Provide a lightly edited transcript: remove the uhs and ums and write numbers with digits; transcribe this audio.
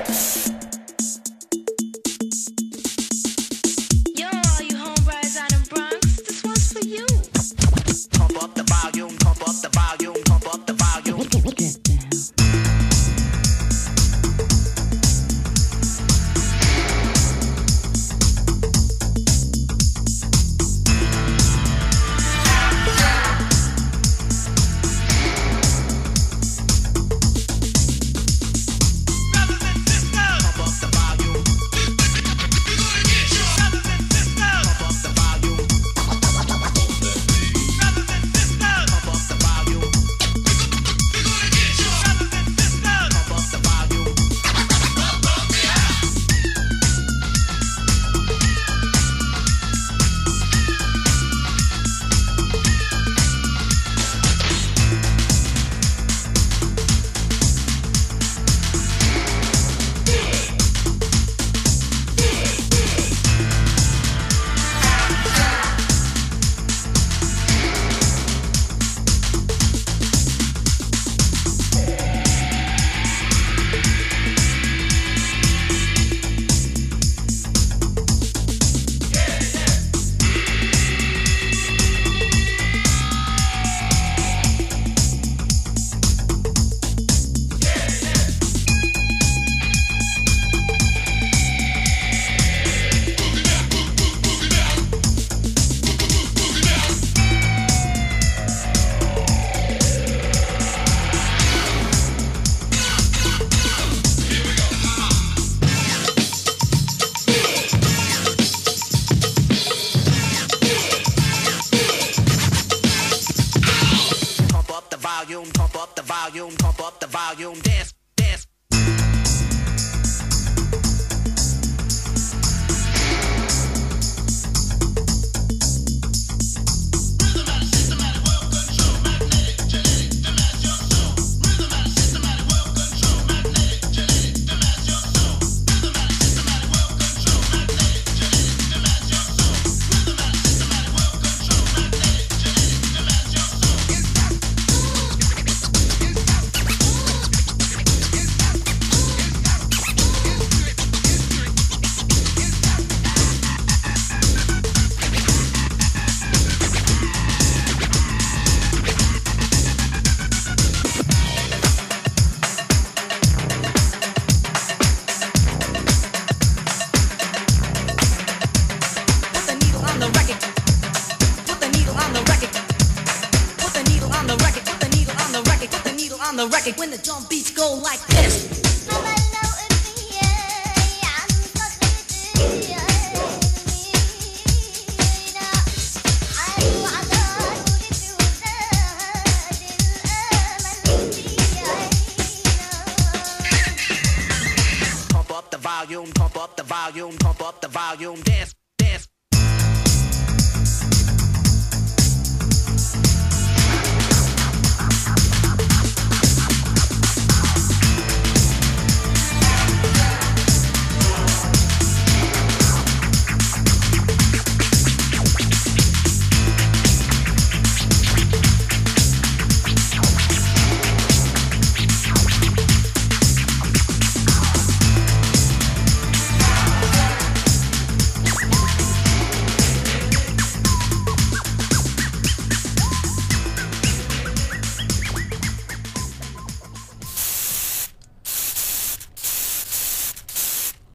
Yo, all you homebrides out in Bronx, this one's for you. Pump up the volume, pump up the volume, pump up the volume. Pump up the volume, pump up the volume, dance, dance. On the record when the drum beats go like this. Pump up the volume, pump up the volume, pump up the volume, dance.